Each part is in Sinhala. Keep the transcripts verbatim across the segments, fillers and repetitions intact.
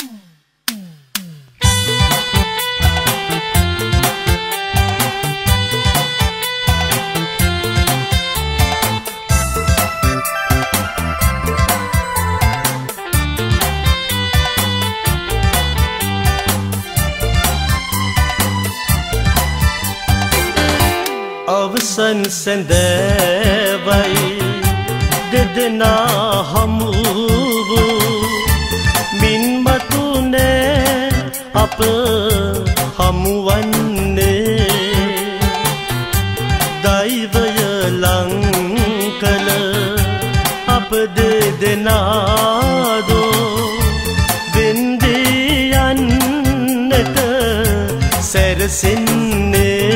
අවසන් සැඳෑවයි දෙදෙනා හමු වූ මින්මතු නෑ අප හමුවන්නේ දෛවය ලං කළ අප දෙදෙනාදෝ වෙන්දී යන්නට සැරසෙන්නේ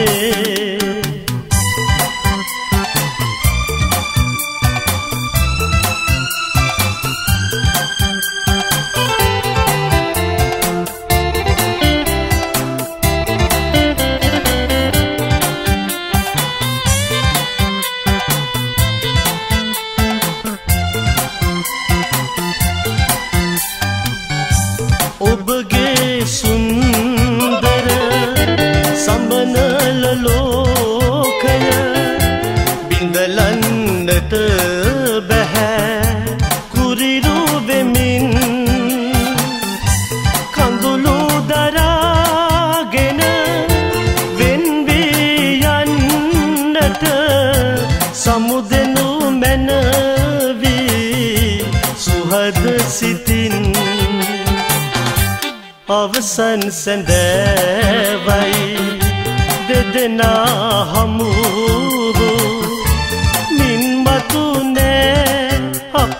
අවසන් සැඳෑවයි දෙදෙනා හමු වූ මින්මතු නෑ අප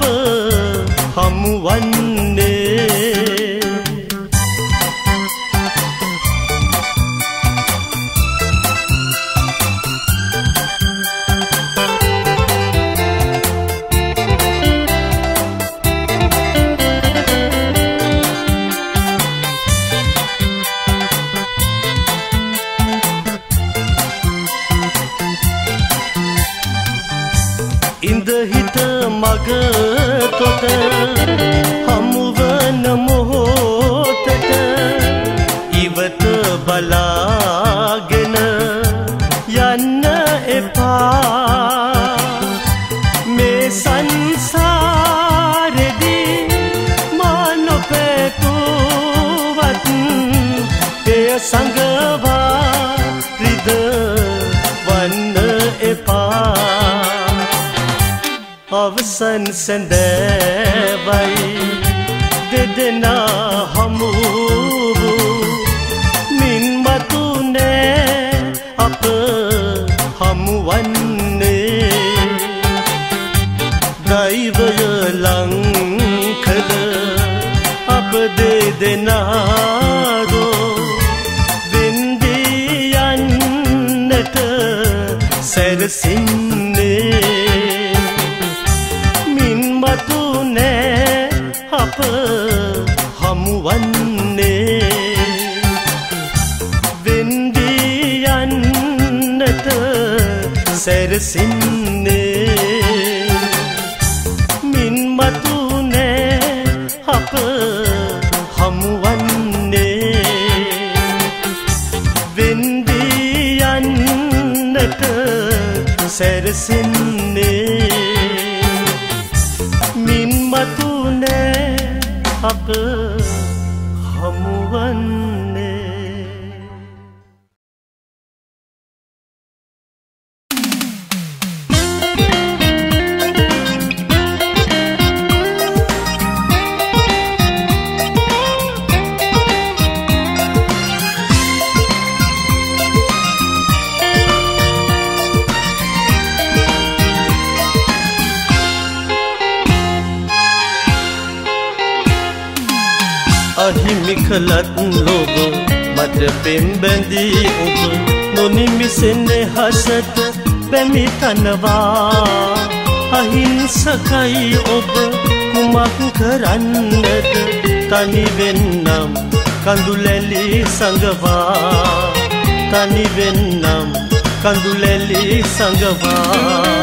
හමුවන්නේ මගතොට හමුවන මොහොතට ඉවත බලාගෙන යන්න එපා මේ සංසාරෙදී මා නොපැතුවත් එය සංගවා රිදවන්න එපා අවසන් සැඳෑවයි දෙදෙනා හමු වූ මින්මතු නෑ අප හමුවන්නේ දෛවය ලං කළ අප දෙදෙනාදෝ වෙන්දී යන්නට සැරසෙන්නේ අප හමුවන්නේ වෙන්දී යන්නට සැරසෙන්නේ මින්මතු නෑ අප හමුවන්නේ වෙන්දී යන්නට සැරසෙන්නේ මින්මතු නෑ අප හමුවන්නේ අහිමි කළත් ලොබ මට පෙම්බැඳී ඔබ නොනිමිසෙන්නේ හසට පැමි තනවා අහිංසකයි ඔබ කුමක් කරන්නද තනි වෙන්නම් කඳුලැලි සංගවා තනි වෙන්නම් කඳුලැලි සංගවා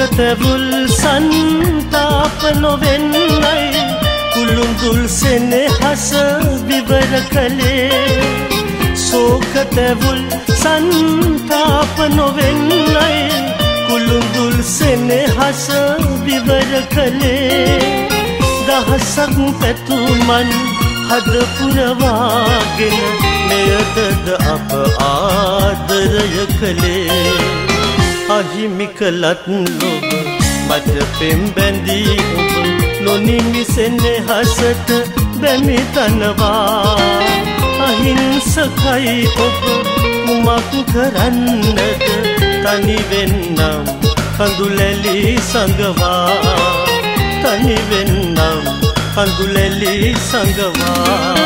තැවුල් සන්තාප නොවෙන්නයි කුළුඳුල් සෙනෙහස විවර කළේ ශෝක තැවුල් සන්තාප නොවෙන්නයි කුළුඳුල් සෙනෙහස විවර කළේ දහසක් පැතුමන් හද පුරවාගෙන මෙයටද අප ආදරය කළේ අහිමි කළත් ලොව මට පෙම් බැඳී ඔබ නොනිමි සෙනෙහසට බැමි තනවා අහිංසකයි ඔබ කුමක් කරන්නද තනි වෙන්නම් කඳුලැලි සඟවා තනි වෙන්නම් කඳුලැලි සඟවා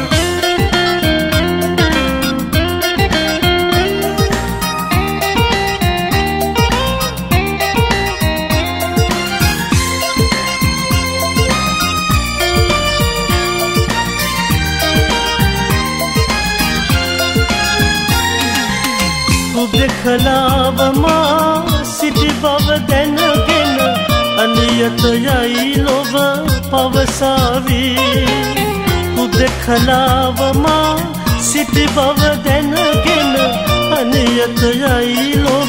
දෙකලාවමා සිටි බව දැනගෙන අනියතයයි ලොව පවසාවී උදෙකලාවමා සිටි බව දැනගෙන අනියතයයි ලොව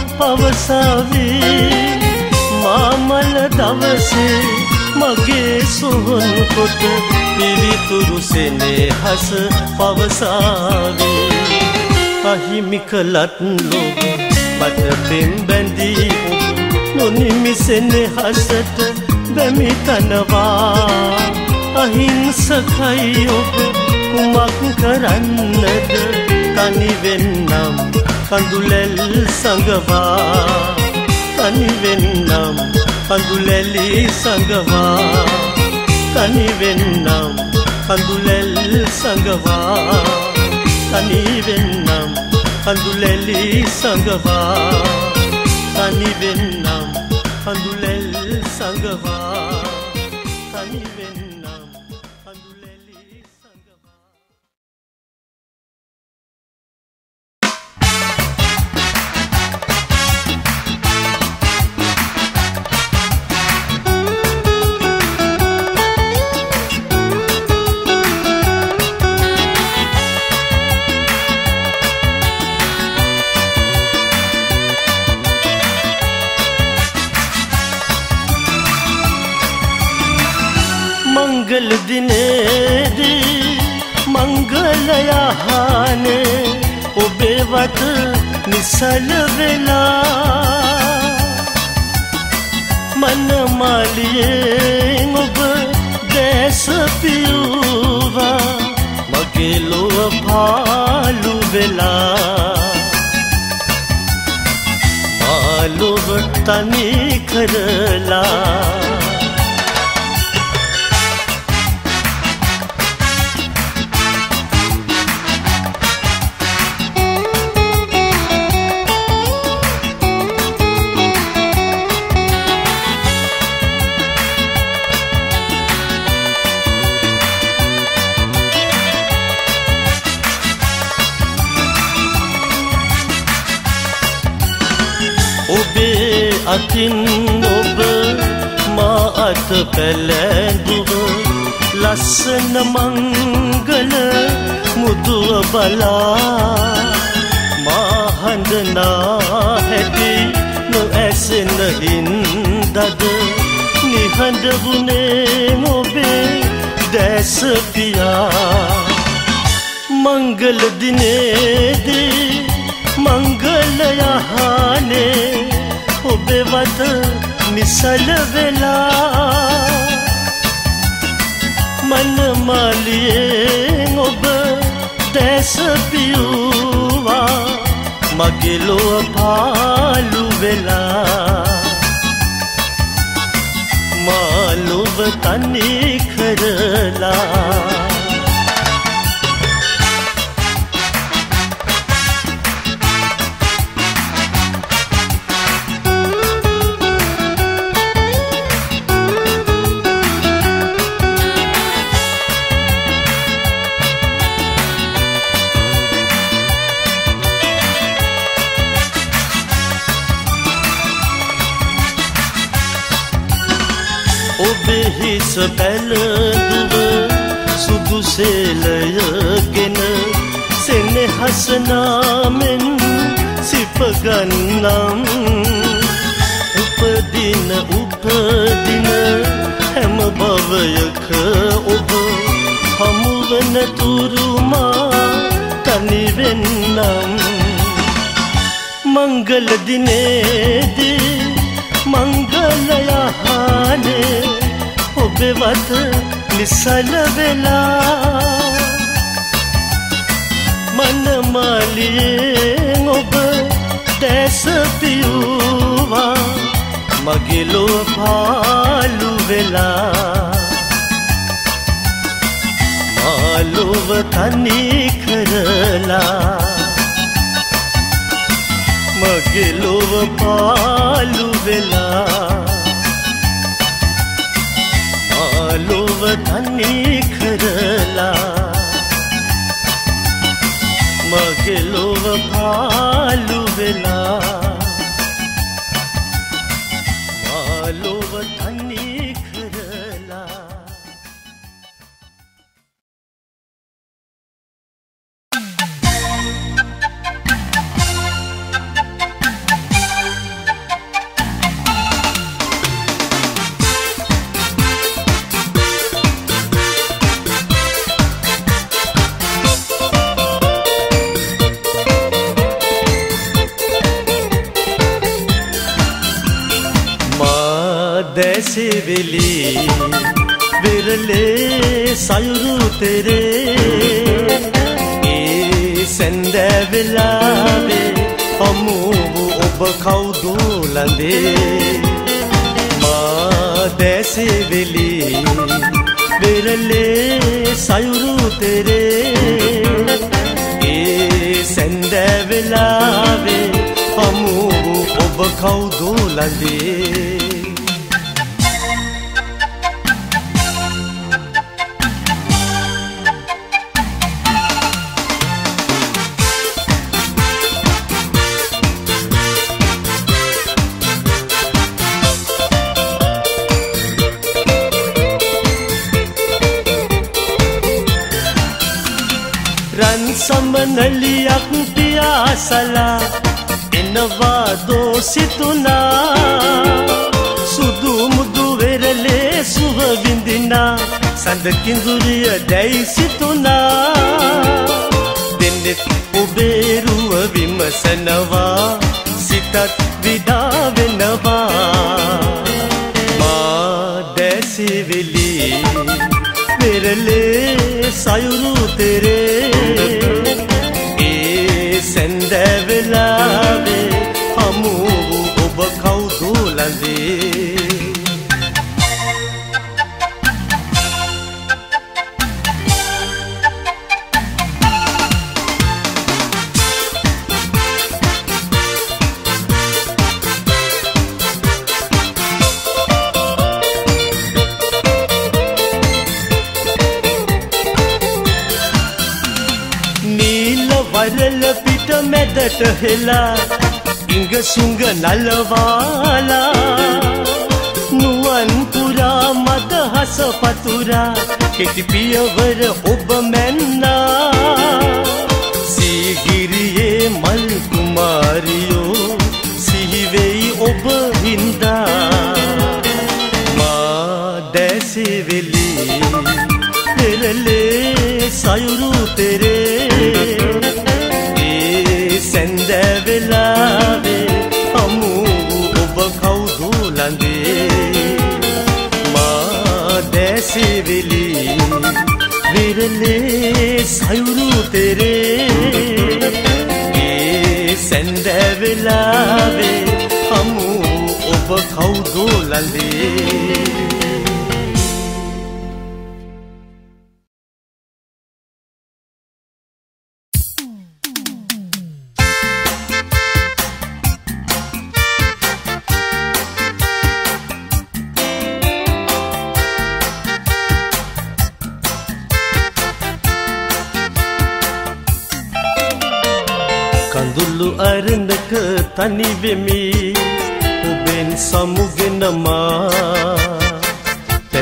පවසාවී මාමල දවසේ මගේ සොහොන් කොට පිරිතුරු සෙනෙහස පවසාවී අහිමි කළත් ලොව මට පෙම් බැඳී ඔබ නොනිමි සෙනෙහසට බැමි තනවා අහිංසකයි ඔබ කුමක් කරන්නද තනි වෙන්නම් කඳුලැල් සඟවා තනි වෙන්නම් කඳුලැලි සඟවා තනි වෙන්නම් කඳුලැල් සඟවා තනි වෙන්නම් කඳුලැලි සඟවා තනි වෙන්නම් කඳුලැල් සඟවා තනි වෙන්නම් කඳුලැලි සඟවා मंगल दिनेदी मंगलयाहाने ඔබේ වත නිසල වෙලා මනමාලියෙන් ඔබ දැස පියුවා මගේ ලොව පාලු වෙලා මාලොව තනි කරලා අතින් ඔබ මා අත පැලැඳුව ලස්සන මංගල මුදුව බලා මා හඳනා හැටි නොඇසෙන හින්දද නිහඬ වුණේ ඔබේ දැස පියා මංගල දිනේදී මංගලයහනේ ඔබේ වත නිසල වෙලා මනමාලියෙන් ඔබ දැස පියුවා මගේ ලොව පාලු වෙලා මා ලොව තනි කරලා ඔබේ හිස පැලඳුව සුදු සේලයගෙන සෙනෙහස නාමෙන් සිප ගන්නම් උපදින උපදින හැම භවයක ඔබ හමුවන තුරුමා තනි වෙන්නම් මංගල දිනේදී මංගල යහනේ ඔබේ වත නිසල වෙලා මනමාලියෙන් ඔබ දැස පියුවා මගේ ලොව පාලු වෙලා මාලොව තනි කරලා මගේ ලොව පාලු වෙලා මාලොව තනි කරලා මගේ ලොව පාලු වෙලා මාලොව තනි කරලා දැසි වෙලි විරලේ සයුරු තෙරේ ඒ සැන්දෑ වෙලාවේ හමු ඔබ කවුදු ලඳේ මා දැසි වෙලි විරලේ සයුරු තෙරේ ඒ සැන්දෑ වෙලාවේ හමු ඔබ කවුදු ලඳේ සමනලියක් පියාසලා එනවා දෝසිතුනා සුදු මුදු වෙරළේ සුව විඳිනා සඳ කිඳුරිය දැයි සිතුනා දෙන්නෙත් ඔබේ රුව විමසනවා සිතත් විඩා වෙනවා මා දැසි වෙලි වෙරළේ සයුරු තෙරේ ඒ සැන්දෑ වෙලාවේ හමු ඔබ කවුදු ලඳේ වරල පිට මැදට හෙලා ඉංග සුංග නලවාලා නුවන් පුරා මද හස පතුරා කෙටි පියවර ඔබ මැන්නා සීගිරියේ මල් කුමාරියෝ සිහිවෙයි ඔබ හින්දා මා දැසි වෙලි පෙරලේ සයුරු තෙරේ සැන්දෑ වෙලාවේ හමු ඔබ කවුදු ලඳේ මා දැසි වෙලි විරලේ සයුරු තෙරේ ඒ සැන්දෑ වෙලාවේ හමු ඔබ කවුදු ලඳේ අරඳක තනි වෙමි ඔබෙන් සමුගෙන මා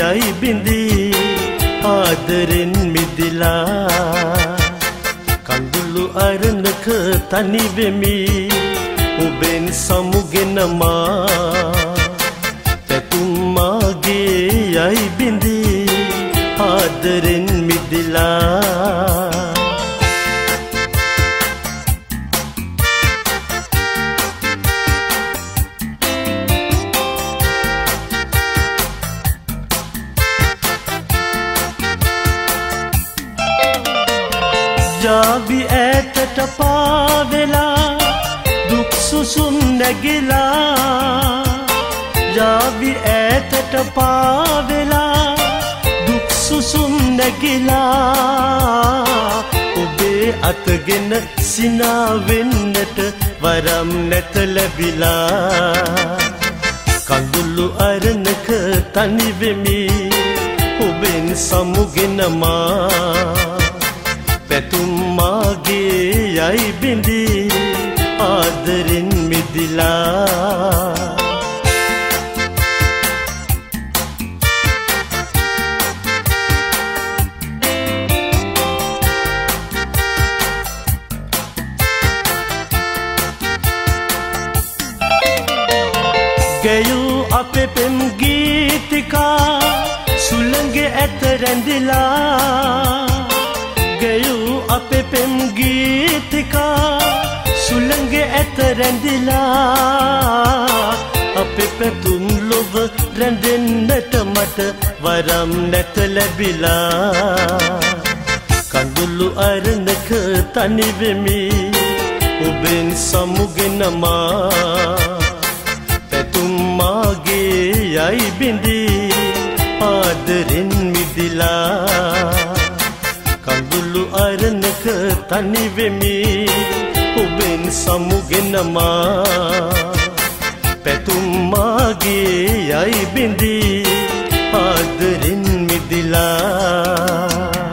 යයි බිඳී ආදරෙන් මිදිලා කඳුළු අරණක තනි වෙමි ඔබෙන් සමුගෙන මා පැතුම් මාගේ යයි බිඳී ආදරෙන් මිදිලා ජාබි ඈතට පාවෙලා දුක් සුසුම් නැගිලා ජාබි ඈතට පාවෙලා දුක් සුසුම් නැගිලා ඔබේ අතගෙන සිනා වෙන්නට වරම් නැත ලැබිලා කඳුළු අරණක තනි වෙමි ඔබෙන් සමුගෙන මා පැතුම් මාගේ යයි බිඳී ආදරෙන් මිදිලා ගයූ අපේ පෙම් ගීතිකා සුළඟේ ඇත රැඳිලා ගයූ අපේ පෙම් ගීතිකා සුළඟේ ඇත රැඳිලා අපේ පැතුම් ලොව රැඳෙන්නට මට වරම් නැත ලැබිලා කඳුළු අරණක තනි වෙමි ඔබෙන් සමුගෙන මා පැතුම් මාගේ යයි බිඳී ආදරෙන් මිදිලා කඳුළු අරණක තනි වෙමි ඔබෙන් සමුගෙන මා පැතුම් මාගේ යයි බිඳී ආදරෙන් මිදිලා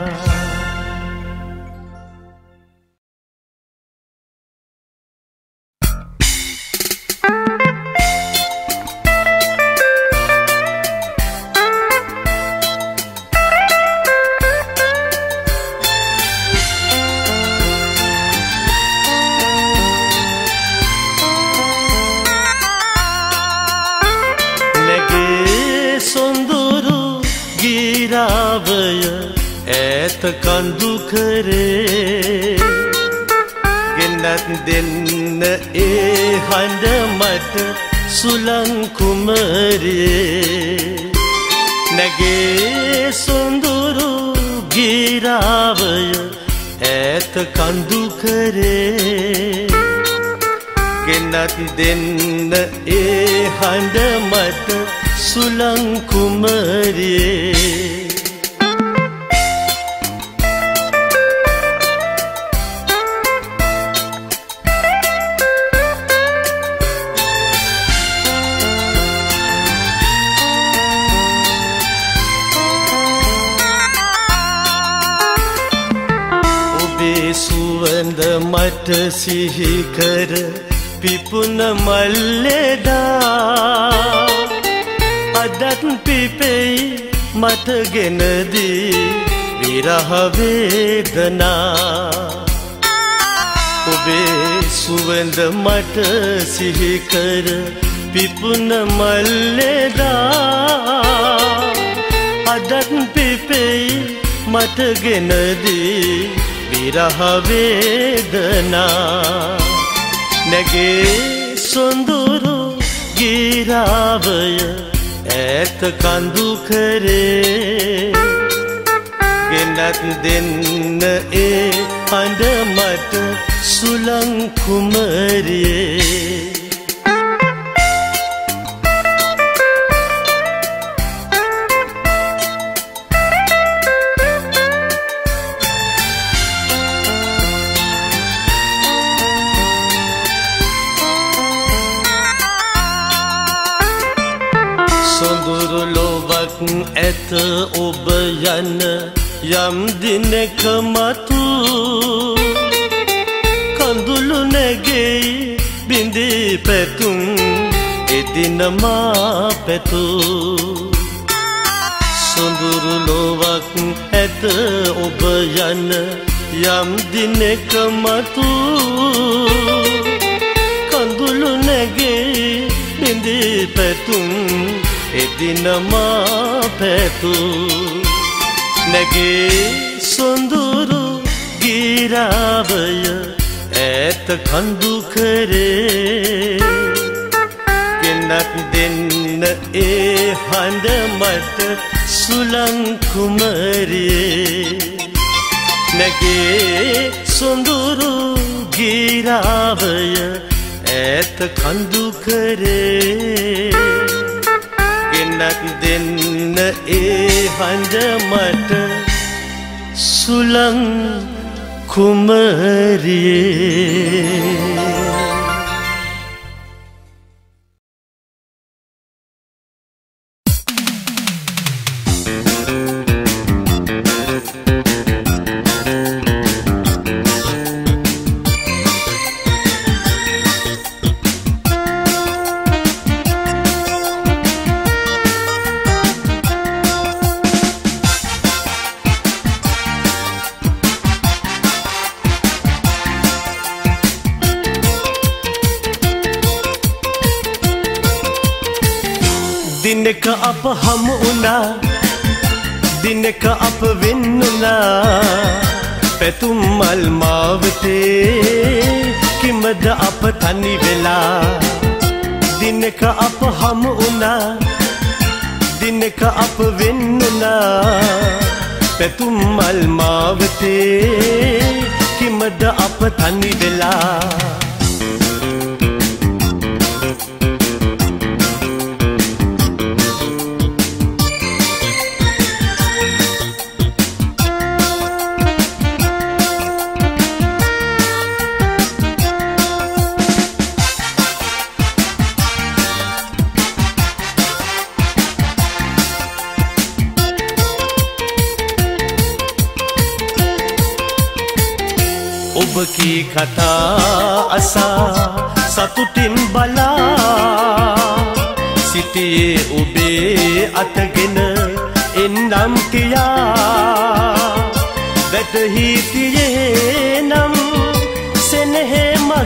ඈත කඳු කරේ ගෙනත් දෙන්න ඒ හඬ මට සුළං කුමරියේ නැගේ සොඳුරු ගිරාවය ඈත කඳු කරේ ගෙනත් දෙන්න ඒ හඬ මට සුළං කුමරියේ සුවඳ මට සිහි කර පිපුන මල්ලෙදා අදත් පිපෙයි මට ගෙනදී විරහ වේදනා ඔබේ සුවඳ මට සිහි කර පිපුන මල්ලෙදා අදත් පිපෙයි මට ගෙනදී විරහ වේදනා නැගේ සොඳුරු ගිරාවය ඈත කඳු කරේ ගෙනත් දෙන්න ඒ හඬ මට සුළං කුමරියේ සොඳුරු ලොවක් ඇත ඔබ යන යම් දිනක මතු කඳුළු නැගෙයි බිඳී පැතුම් එදින මා පැතු සොඳුරු ලොවක් ඇත ඔබ යන යම් දිනක මතු කඳුළු නැගේ බිඳී පැතුම් එදින මා පැතු නැගේ සොඳුරු ගිරාවය ඈත කඳු කරේ ගෙනත් දෙන්න ඒ හඬ මට සුලං කුමරියේ නැගේ සොඳුරු ගිරාවය ඈත කඳු කරේ ගෙනත් දෙන්න ඒ හඬ මට සුලං කුමරියේ දිනක අප හමු වුණා දිනක අප වෙන්නුණා පැතුම් මල් මාවතේ කිමද අප තනි වෙලා දිනක අප හමු වුණා දිනක අප වෙන්නුණා පැතුම් මල් මාවතේ කිමද අප තනි වෙලා ඔබ කී කතා අසා සතුටින් බලා සිටියේ ඔබේ අතගෙන එන්නම් කියා වැටහි තියේ නම් සෙනෙහෙ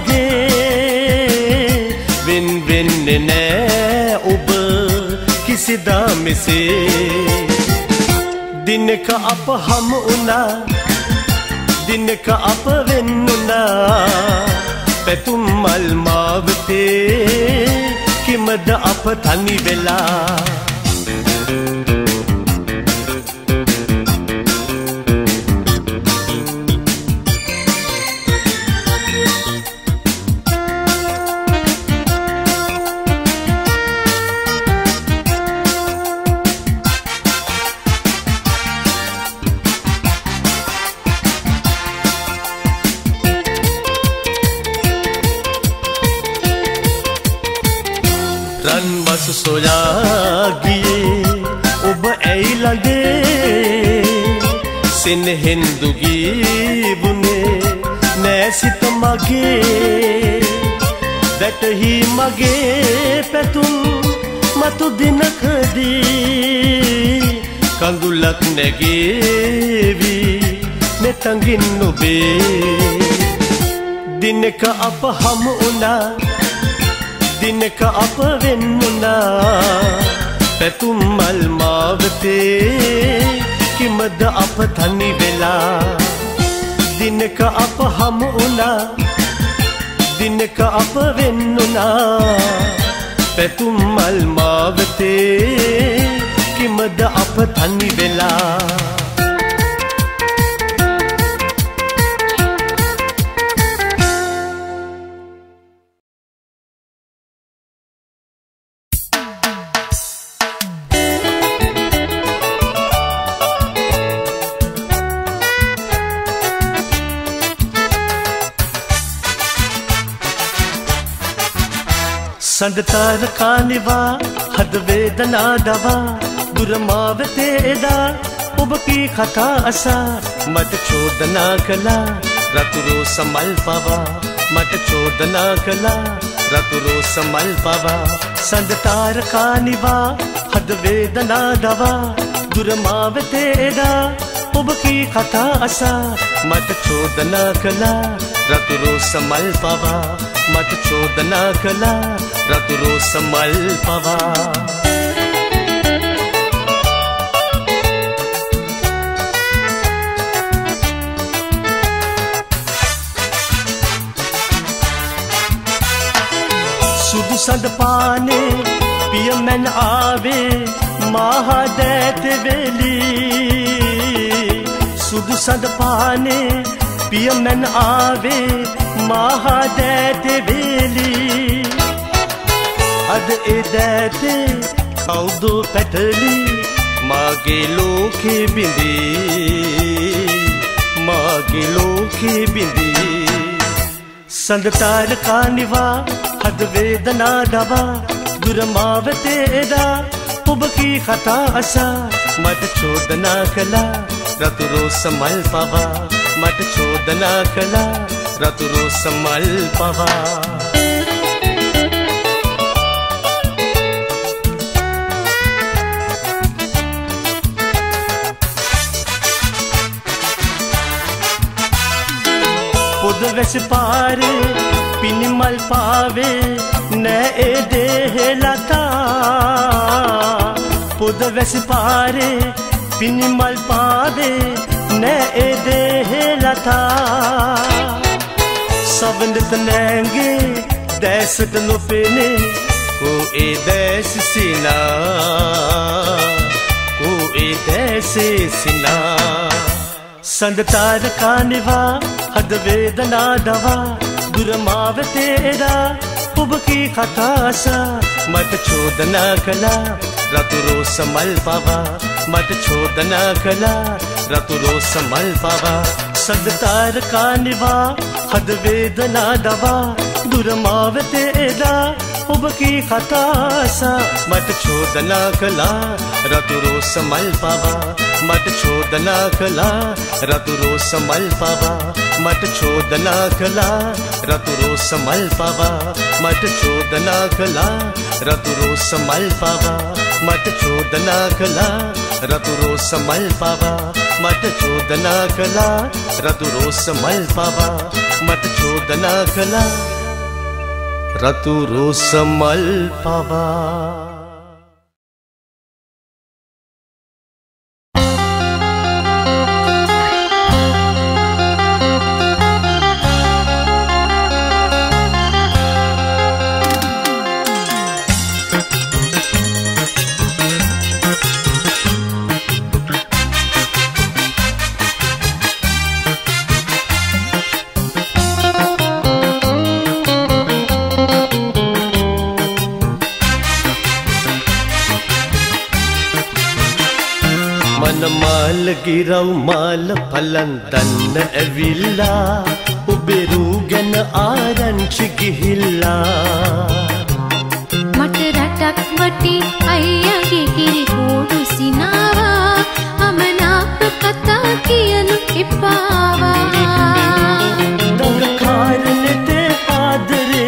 මගේ වෙන් වෙන්නේ නෑ ඔබ කිසිදා මෙසේ දිනක අප හමු වුණා දිනක අප වෙන්නුණා පැතුම් මල් මාවතේ කිමද අප තනි වෙලා රන් මස් සොයා ගියේ ඔබ ඇයි ළඟේ සෙනෙහෙන් දුගී වුණේ නෑ සිත මගේ වැටහි මගේ පැතුම් මතු දිනකදී කඳුලක් නැගේවි මෙතඟින් ඔබේ දිනක අප හමු වුණා දිනක අප වෙන්නුණා පැතුම් මල් මාවතේ කිමද අප තනි වෙලා දිනක අප හමු වුණා දිනක අප වෙන්නුණා පැතුම් මල් මාවතේ කිමද අප තනි වෙලා සඳතාර කානිවා හද වේදනා දවා දුරමාවතේ එදා ඔබ කී කතා අසා මට චෝදනා කළා රතුරෝ සමල් පවා මට චෝදනා කළා රතුරෝ සමල් පවා සඳතාර කානිවා හද වේදනා දවා දුරමා වෙතේදා ඔබ කී කතා අසා මට චෝදනා කළා රතු රෝස මල් පවා මට චෝදනා කළා රතු රෝස මල් පවා සුදු සඳ පානේ පියමැන් ආවේ මහදැත වෙලි සුදු සඳ පානේ පියමැන් ආවේ මහදැත වෙලි අද ඒ දැතේ කවුද පැටලි මාගේ ලෝකේ බිඳී මාගේ ලෝකේ බිඳී සඳ තාරකානිවා හද වේදනා දවා දුරමා වෙතේදා ඔබ කී කතා අසා මට චෝදනා කළා රතු රෝස මල් පවා මට චෝදනා කළා රතු රෝස මල් පවා පොද වැසි පාරේ පිනිමල් පාවේ නෑ ඒ දෙහෙලතා පොද වැසි පාරේ පිනිමල් පාවේ නෑ ඒ දෙහෙලතා සවඳත නෑගේ දැසට නොපෙනේ කෝ ඒ දැසිසිනා කෝ ඒ දැසිසිනා සඳ තාරකානිවා හද වේදනා දවා දුරමා වෙතේදා ඔබ කී කතා අසා මට චෝදනා කළා රතු රෝස මල් පවා මට චෝදනා කළා රතු රෝස මල් පවා සඳ තාරකානිවා හද වේදනා දවා දුරමා වෙතේදා ඔබ කී කතා අසා මට චෝදනා කළා රතු රෝස මල් පවා මට චෝදනා කළා රතු රෝස මල් පවා මට චෝදනා කළා රතු රෝස මල් පවා මට චෝදනා කළා රතු රෝස මල් පවා මට චෝදනා කළා රතු රෝස මල් පවා මට චෝදනා කළා රතු රෝස මල් පවා මට චෝදනා කළා රතු රෝස මල් පවා ගිරව් මාල පලන් දන්න ඇවිල්ලා ඔබෙරූ ගැන ආරංචි ගිහිල්ලා මට රටක් වටි අයියගේ කිරි කෝඩු සිනාවා අමනාප කතා කියනු එපාවා දඟ කාරණෙතේ ආදරේ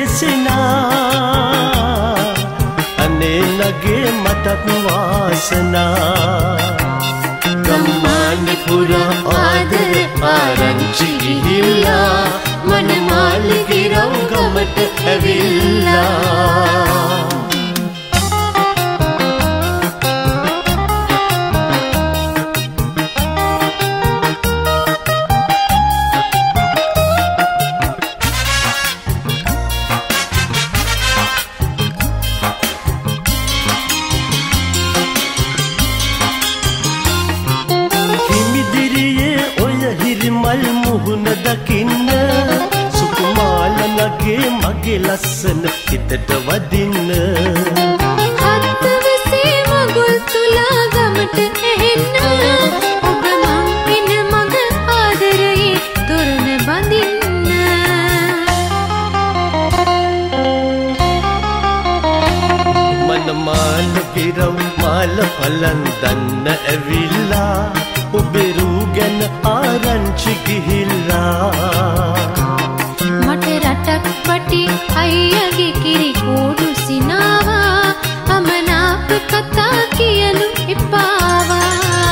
සිනා අනේ නගේ මටත් වාසනා පුරා ආදර ආරංචි ගිහිල්ලා මනමාල ගිරව් ගමට ඇවිල්ලා ලස්සන හිතට වදින්න හත්වසේ මගුල් තුලා ගමට එන්න ඔබ මං පින මග ආදරයේ තොරණ බඳින්න මනමාල ගිරව් මාල පලන් දන්න ඇවිල්ලා ඔබෙරූ ගැන ආරංචි ගිහිල්ලා මට රටක් වටි අයියගේ කිරි කෝඩු සිනාවා අමනාප කතා කියනු එපාවා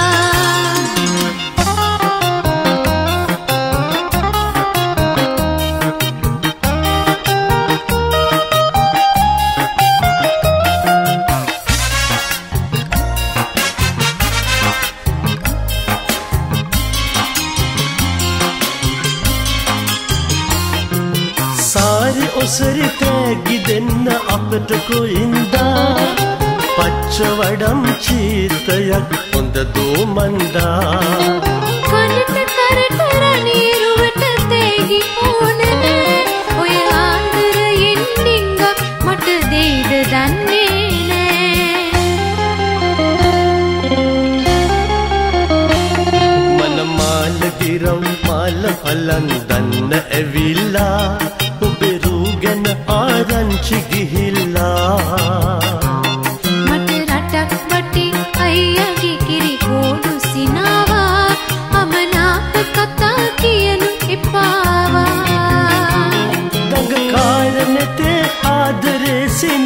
මගටකු ඉන්දා පච්චවඩම් චීතයක් හොඳ දෝමන්දා කනට කරට රණීරුවට තේගි ඕනන ඔය ආදරයෙන් ඩිංගක් මට දෙයිද දන්නේ නෑ මනමාල ගිරම් මාල පලන් දන්න ඇවිල්ලා ඔබේ රූ ගැන ආරංචි ගිහිල්ලා මට රටක් වටි අයියගේ කිරි කෝඩු සිනාවා අමනාප කතා කියනු එපාවා දඟ කාරණතේ ආදරේ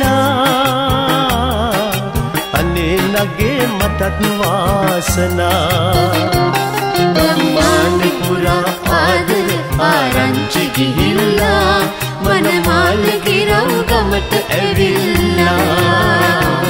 සිනා අනේ නගේ මටත් වාසනා ගම්මාන පුරා ආදර ආරංචි ගිහිල්ලා මනමාල ගිරව් ගමට ඇවිල්ලා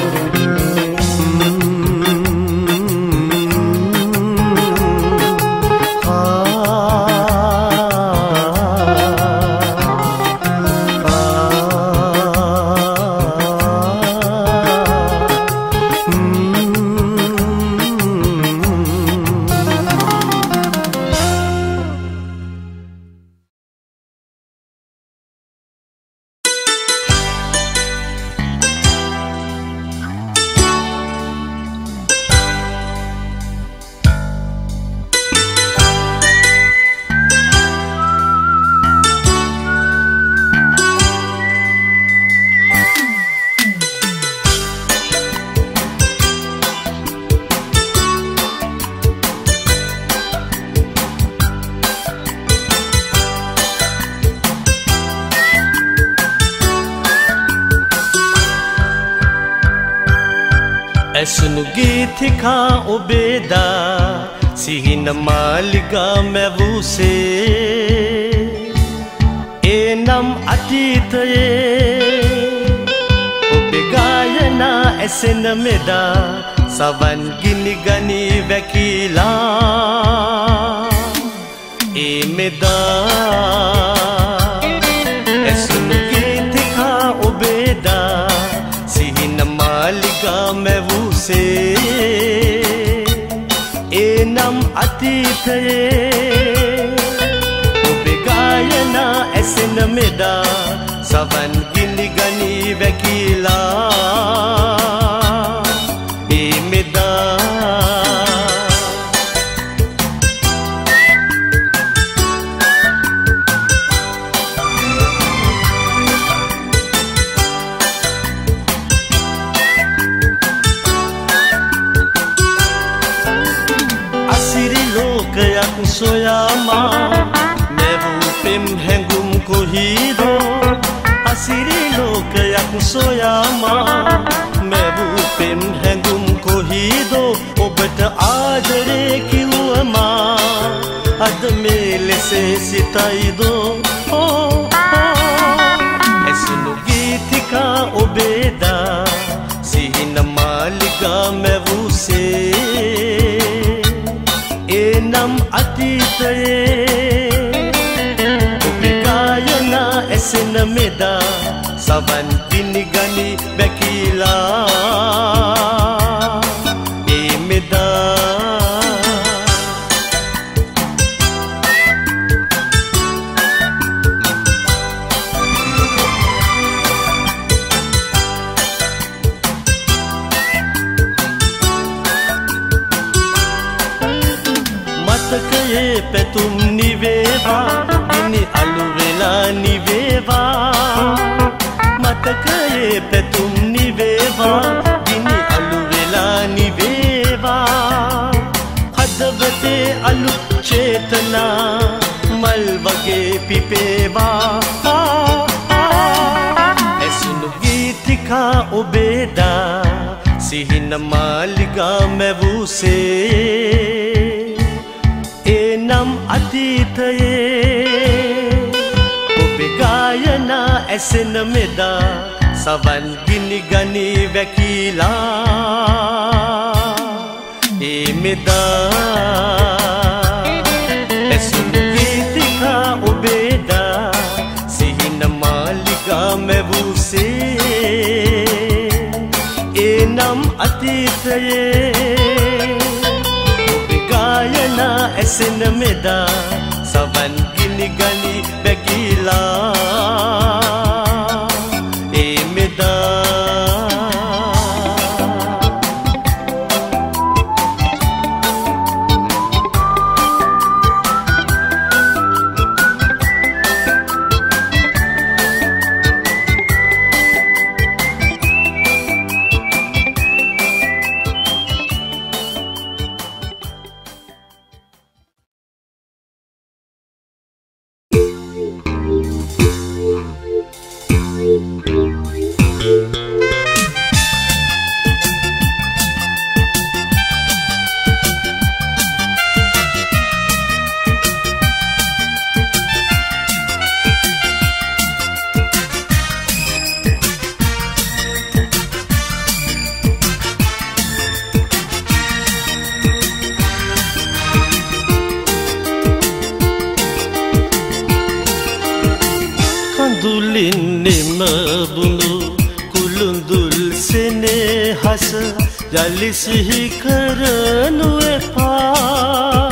ඇසුණු ගීතිකා ඔබේදා සිහින මාලිගා මැවූසේ ඒ නම් අතීතයේ ඔබේ ගායනා ඇසෙන මෙදා සවන් ගිනි ගනී වැකිලා ඒ මෙදා ඇසුණු ගීතිකා ඔබේදා සිහින මාලිගා මැවූසේ ඒ නම් අතීතයේ ඔබේ ගායනා ඇසෙන මෙදා සවන් ගිනි ගනී වැකිලා ඒ මෙදා සොයාමා මැවූ පෙම් හැඟුම් කොහිදෝ අසිරි ලෝකයක් සොයාමා මැවූ පෙම් හැඟුම් කොහිදෝ ඔබට ආදරේ කිව්වමා අද මේ ලෙසේ සිතයිදෝ ඇසුණු ගීතිකා ඔබේදා සිහින මාලිගා මැවූසේ ඒ නම් අතීතයේ ඔබේ ගායනා ඇසෙන මෙදා සවන් ගිනි ගනී වැකිලා ඒ මෙදා මතකයේ පැතුම් නිවේවා ගිනි අලු වෙලා නිවේවා මතකයේ පැතුම් නිවේවා ගිනි අලු වෙලා නිවේවා හදවතේ අලු චේතනා මල් වගේ පිපේවා ඇසුණු ගීතිකා ඔබේදා සිහින මාලිගා මැවූසේ ඒ නම් අතීතයේ ඔබේ ගායනා ඇසෙන මෙදා සවන් ගිනි ගනී වැකිලා ඒ මෙදා ඇසුණු ගීතිකා ඔබේදා සිහින මාලිගා මැවූසේ නම් අතීතයේ ඔබේ ගායනා ඇසෙන මෙදා සවන් ගිනි ගනි බැගිලා ඒ මෙදා යලි සිහි කරනු එපා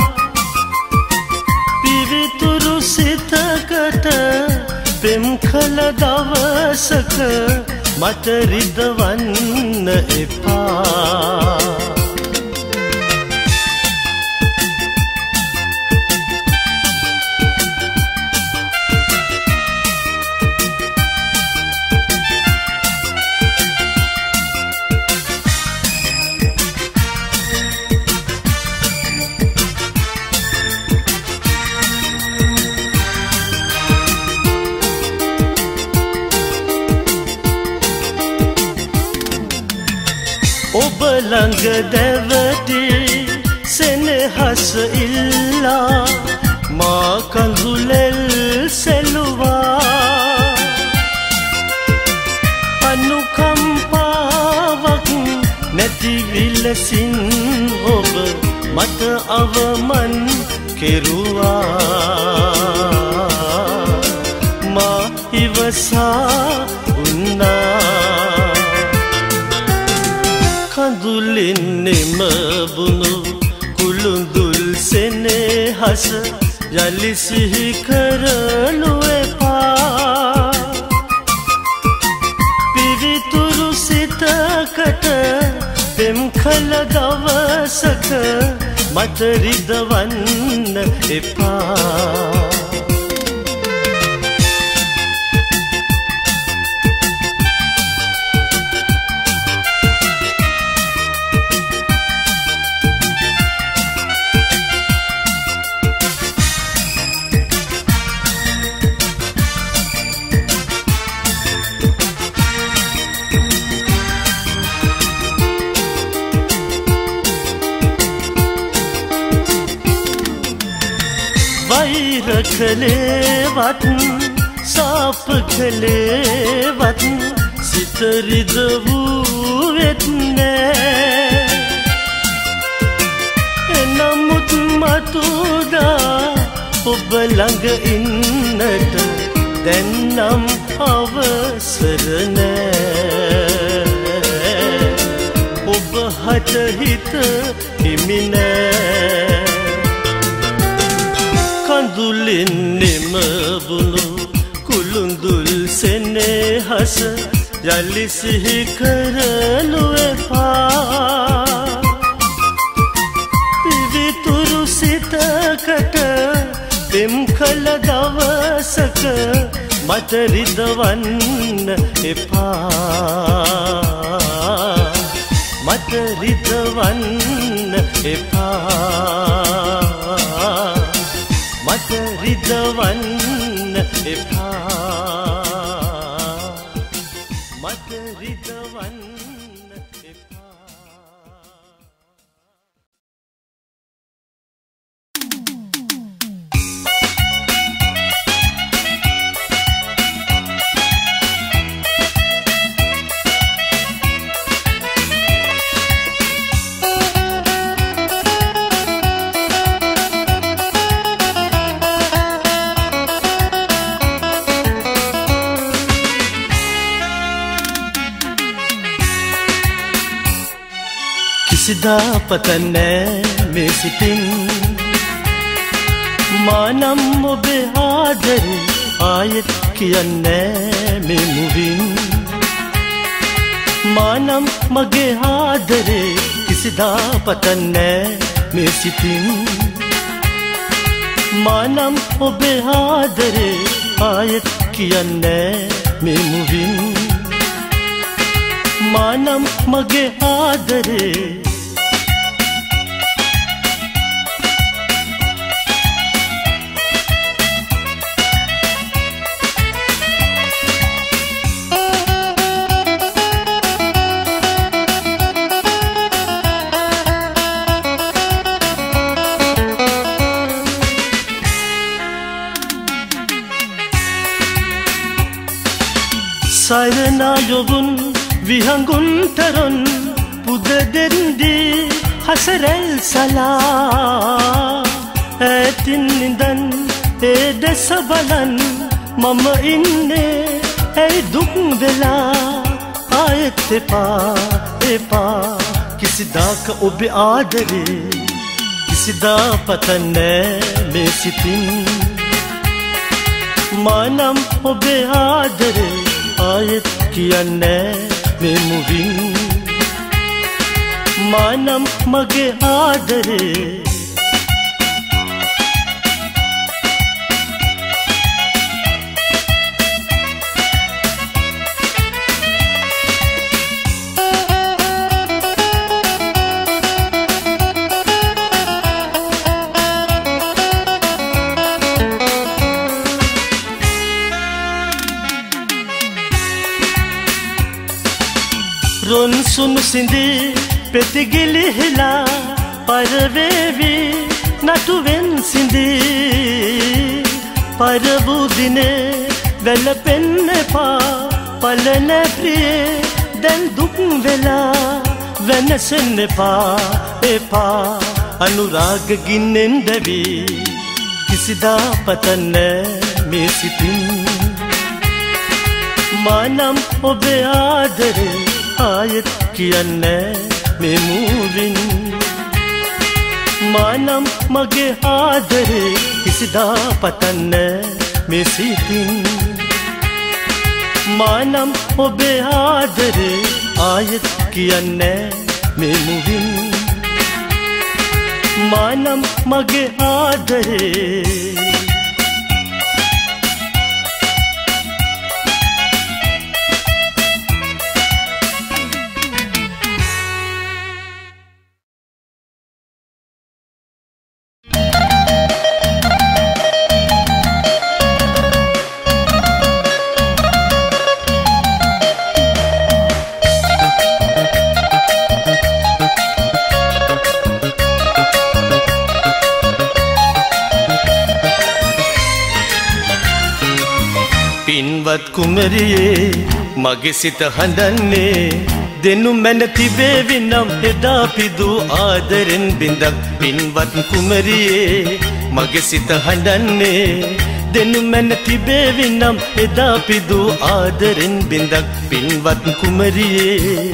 පිවිතුරු සිතකට පෙම් කළ දවසක මට රිදවන්න එපා ඔබ ළඟ දැවටි සෙනෙහස ඉල්ලා මා කඳුලෙල් සෙලුවා අනුකම්පාවක් නැති විලසින් ඔබ මට අවමන් කෙරුවා මා ඉවසා උන්නා කඳුලින් නෙමබුණු කුළුඳුල් සෙනෙහස යලි සිහි කරනු එපා පිවිතුරු සිතකට පෙම් කළ දවසක මට රිදවන්න එපා වෛර කළේවත් සාප කළේවත් සිත රිදවූ වෙත්නෑ එනමුත් මතුදා ඔබ ළඟ ඉන්නට දැන්නම් අවසර නෑ ඔබ හට හිත හිමි නෑ කඳුලින් නෙමබුණු කුළුඳුල් සෙනෙහස යලි සිහි කරනු එපා පිවිතුරු සිතකට පෙම් කළ දවසක මට රිදවන්න එපා මට රිදවන්න එපා මට රිදවන්න එපා මට රිදවන්න එපා කිසිදා පතන්නේ මේ සිතින් මානම් ඔබේ ආදරේ ආයෙත් කියන්නේ මේ මුවින් මානම් මගේ ආදරේ කිසිදා පතන්නේ මේ සිතින් මානම් ඔබේ ආදරේ ආයෙත් කියන්නේ මේ මුවින් මානම් මගේ ආදරේ සයනායොවුන් විහඟුන් තරොන් පුද දෙන්දී හසරැල් සලා ඇතින් නිදන් ඒ දෙස බලන් මම ඉන්නේ ඇයි දුක් වෙලා ආයෙත් එපා එපා කිසිදාක ඔබේ ආදරේ කිසිදා පතන්නේ මේ සිතින් මානම් ඔබේ ආදරේ ආයෙත් කියන්නේ මේ මුවින් මානම් මගේ ආදරේ රොන් සුණු සිඳී පෙතිගිලිහිලා පරවේවි නටුවෙන් සිඳී පරවූ දිනේ වැළපෙන්න එපා පලන ප්‍රියේ දැන් දුක් වෙලා වෙනසෙන්න එපා එපා අනුරාග ගින්නෙන් දැවි කිසිදා පතන්නේ මේ සිතින් මානම් ඔබේ ආදරේ ආයෙත් කියන්නේ මේ මුවින් මානම් මගේ ආදරේ කිසිදා පතන්නේ මේ සිතින් මානම් ඔබේ ආදරේ ආයෙත් කියන්නේ මේ මුවින් මානම් මගේ ආදරේ පින්වත් කුමරියේ මගේ සිත හඬන්නේ දෙනු මැන තිබේවි නම් එදා පිදු ආදරෙන් බිඳක් පින්වත් කුමරියේ මගේ සිත හඬන්නේ දෙනු මැන තිබේවි නම් එදා පිදු ආදරෙන් බිඳක් පින්වත් කුමරියේ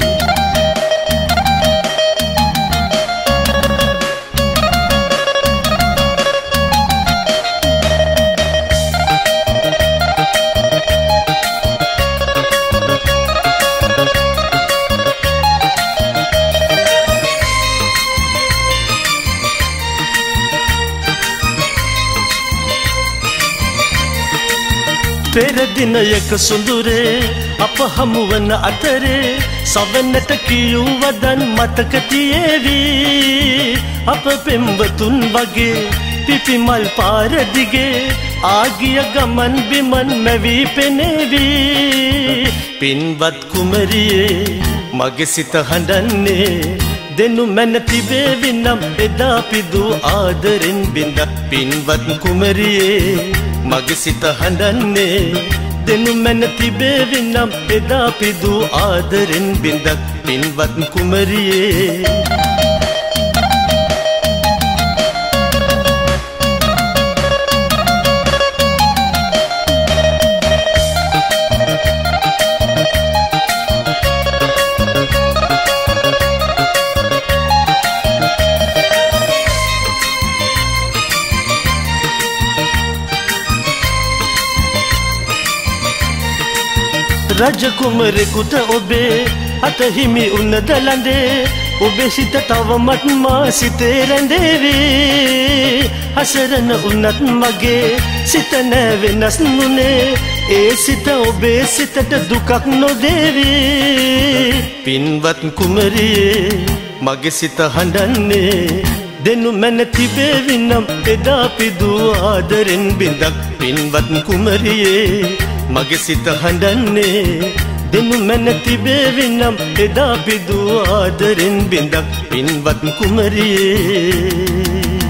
පෙර දිනයක සුඳුරේ අප හමුවන අතරේ සවනට කියූ වදන් මතක තියේවි අප පෙම්වතුන් වගේ පිපිමල් පාර දිගේ ආගිය ගමන් බිමන් මැවී පෙනේවි පින්වත් කුමරියේ මගේ සිත හඬන්නේ දෙනු මැන තිබේවි නම් එදා පිදු ආදරෙන් බිඳක් පින්වත් කුමරියේ මගේ සිත හඬන්නේ දෙනු මැන තිබේවි නම් එදා පිදු ආදරෙන් බිඳක් පින්වත් කුමරියේ රජ කුමරෙකුට ඔබේ අත හිමි උන්නද ලඳේ ඔබේ සිත තවමත් මා සිතේ රැඳේවි හසරන උන්නත් මගේ සිත නැ වෙනස් නුනේ ඒ සිත ඔබේ සිතට දුකක් නොදේවි පින්වත් කුමරියේ මගේ සිත හඬන්නේ දෙනු මැන තිබේවි නම් එදා පිදූ ආදරෙන් බිඳක් පින්වත් කුමරියේ මගේ සිත හඬන්නේ දෙනු මැන තිබේවි නම් එදා පිදූ ආදරෙන් බිඳක් පින්වත් කුමරියේ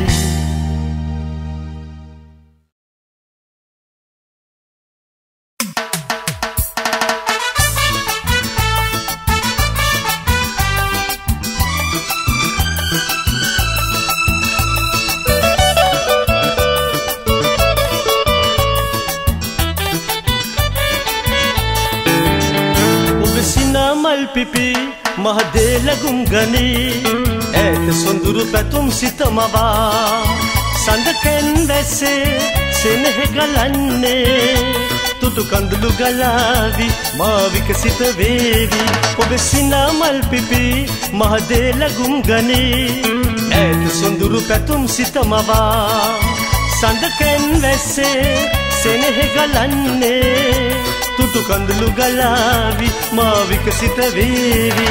පිපි මහදේ ලගුම් ගනී ඇත සොඳුරු පැතුම් සිතමවා සඳකෙන් දැසේ සෙනෙහ ගලන්නේ තුටු කඳුළු ගලාවි මා විකසිත වේවි ඔබ සිනා මල් පිපි මහදේ ලගුම් ගනී ඇත සොඳුරු පැතුම් සිතමවා සඳකෙන් දැසේ සෙනෙහ ගලන්නේ තුටු කඳුළු ගලාවි මා විකසිත වේවි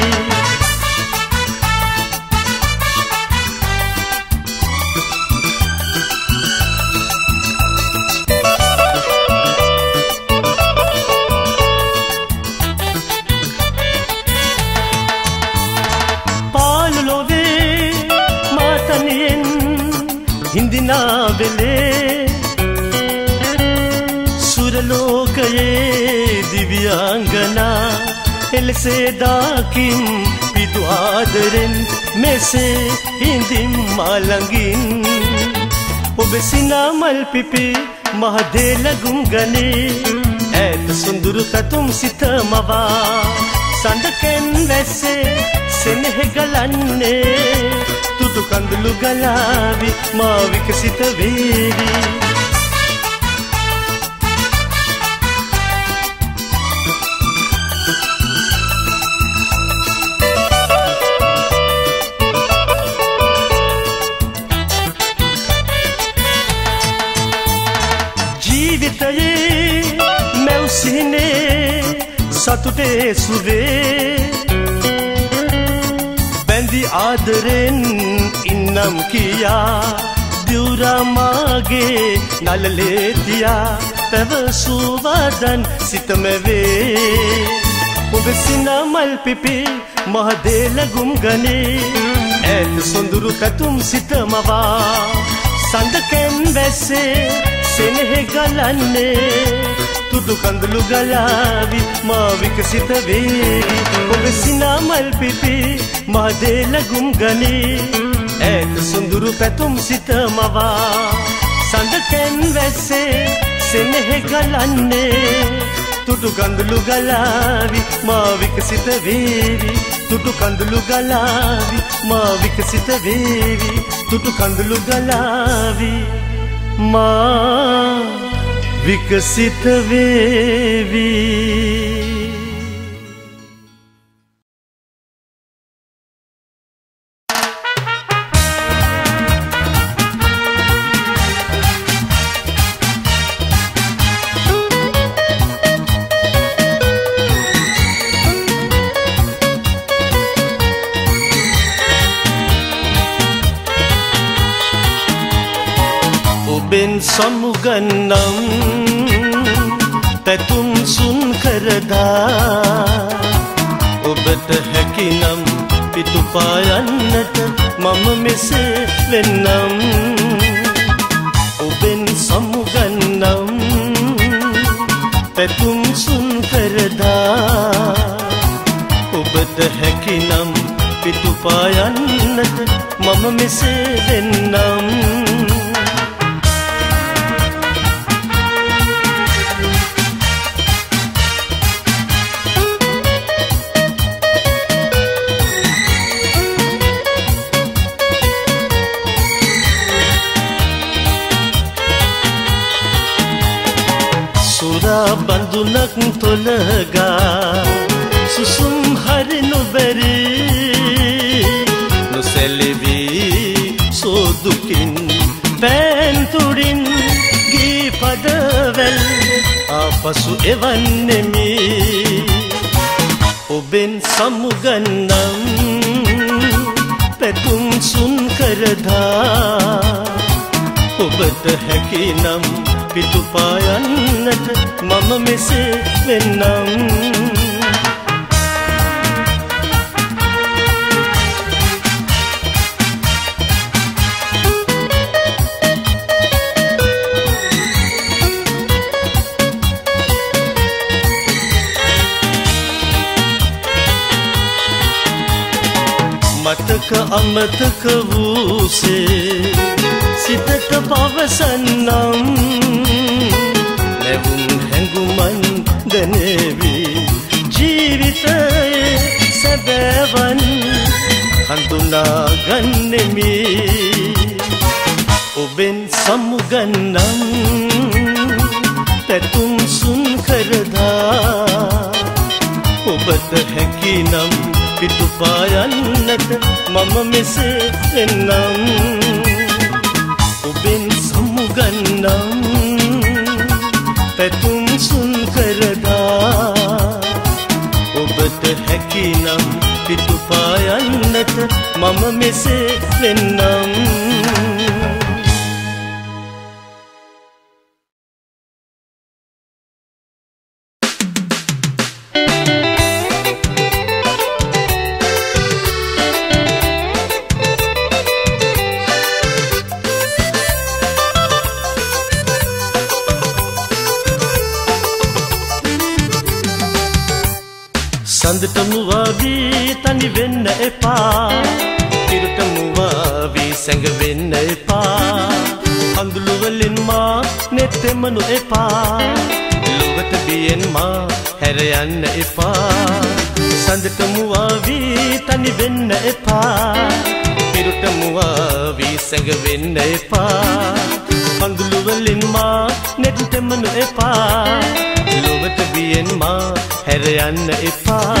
පාළු ලොවේ මාතනියෙන් හිඳිනා වෙලේ ලෝකයේ දිව්‍යාංගනා එලෙසේ දාකින් පිදු ආදරෙන් මෙසේ හිඳින් මාළඟින් ඔබ සිනා මල් පිපි මහදේ ලගුම් ගනේ ඇත සොඳුරු පැතුම් සිතමවා සඳකෙන් වැස්සේ සෙනෙහ ගලන්නේ තුටු කඳුළු ගලාවි මා විකසිත වේවි සතුටේ සුවේ බැඳි ආදරෙන් ඉන්නම් කියා දිවුරාමාගේ නලලේ තියා පැවසූ වදන් සිතම වේ ඔබ සිනා මල් පිපි මහදේ ලගුම් ගනේ ඇත සොඳුරු පැතුම් සිතමවා සඳකෙන් වැස්සේ සෙනෙහ ගලන්නේ තුටු කඳුළු ගලාවි මා විකසිත වේවි ඔබ සිනා මල් පිපි මහදේ ලගුම් ගනේ ඇත සොඳුරු පැතුම් සිතමවා සඳකෙන් වැස්සේ සෙනෙහ ගලන්නේ තුටු කඳුළු ගලාවි මා විකසිත වේවි තුටු කඳුළු ගලාවි මා විකසිත වේවි තුටු කඳුළු ගලාවි මා විකසිත වේවි ඔබෙන් සමුගන්නම් පැතුම් සුන් කරදා ඔබට හැකිනම් පිටුපායන්නට මම මෙසේ වෙන්නම් ඔබෙන් සමුගන්නම් පැතුම් සුන් කරදා ඔබට හැකිනම් පිටුපායන්නට මම මෙසේ වෙන්නම් සඳුනක් තොලගා සුසුම් හරිනු බැරි නොසැලෙවි සෝදුකින් පෑන්තුඩින් ගී පදවැල් ආපසු එවන්නෙමි ඔබෙන් සමුගන්නම් පැතුම් සුන් කරදා ඔබට හැකිනම් පිටුපායන්නට මම මෙසේ වෙන්නම් මතක අමතක වූසේ සිතට පවසන්නම් නැවුම් හැඟුමන් දැනෙවි ජීවිතයේ සැබෑවන් හඳුනා ගන්නෙමි ඔබෙන් සමුගන්නම් පැතුම් සුන් කරදා ඔබට හැකිනම් පිටුපායන්නට මම මෙසේ එන්නම් ඔබෙන් සමුගන්නම් පැතුම් සුන් කරදා ඔබට හැකිනම් පිටුපායන්නට මම මෙසේ එන්නම් සඳට මුවාවී තනි වෙන්න එපා කිරුට මුවාවී සැඟ වෙන්න එපා අඳුළු වලින් මා නෙතෙමනු එපා ලොවට බියෙන් මා හැර යන්න එපා සඳට මුවාවී තනි වෙන්න එපා කිරුට මුවාවී සැඟ වෙන්න එපා අඳුළු වලින් මා නෙතෙමනු එපා ලොවට බියෙන් මා හැර යන්න එපා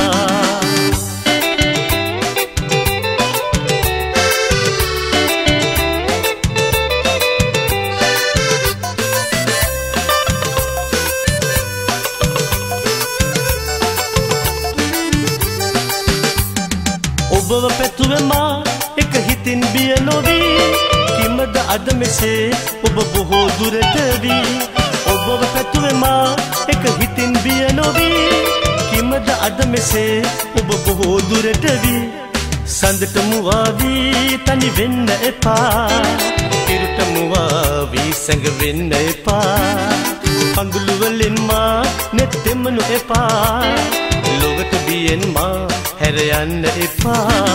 ඔබව පැතුවේ මා එක හිතින් බිය නොවී කිමද අද මෙසේ ඔබ බොහෝ දුරට වී ඔබව පැතුවේ මා එක හිතින් බිය නොවී කිමද අද මෙසේ ඔබ බොහෝ දුරට වී සඳට මුවාවී තනි වෙන්න එපා කිරුට මුවාවී සැඟ වෙන්න එපා අඳුළු වලින් මා නෙතෙමනු එපා ලොවට බියෙන් මා හැර යන්න එපා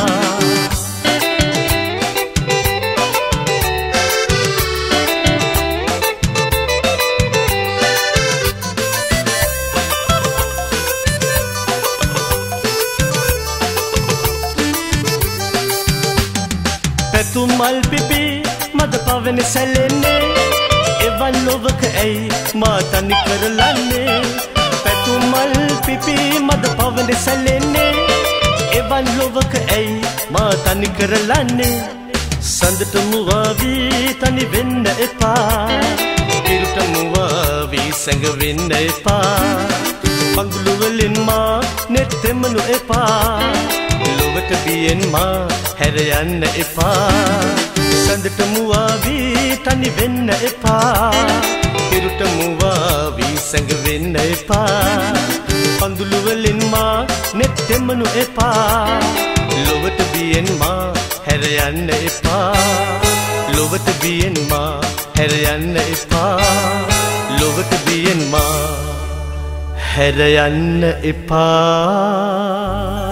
පැතුම් මල් පිපි මද පවන සැලෙන්නේ එවන් ලොවක ඇයි මා තනි කරලන්නේ පැතුම් මල් පිපි මද පවන සැලෙන්නේ එවන් ලොවක ඇයි මා තනි කරලන්නේ සඳට මුවාවී තනි වෙන්න එපා කිරුට මුවාවී සැඟ වෙන්න එපා පඳුළු වලින් මා නෙතෙමනු එපා ලොවට බියෙන් මා හැර යන්න එපා සඳට මුවාවී තනි වෙන්න එපා කිරුට මුවාවී සැඟ වෙන්න එපා පඳුළු වලින් මා නෙතෙමනු එපා ලොවට බියෙන් මා හැර යන්න එපා ලොවට බියෙන් මා හැර යන්න එපා ලොවට බියෙන් මා හැර යන්න එපා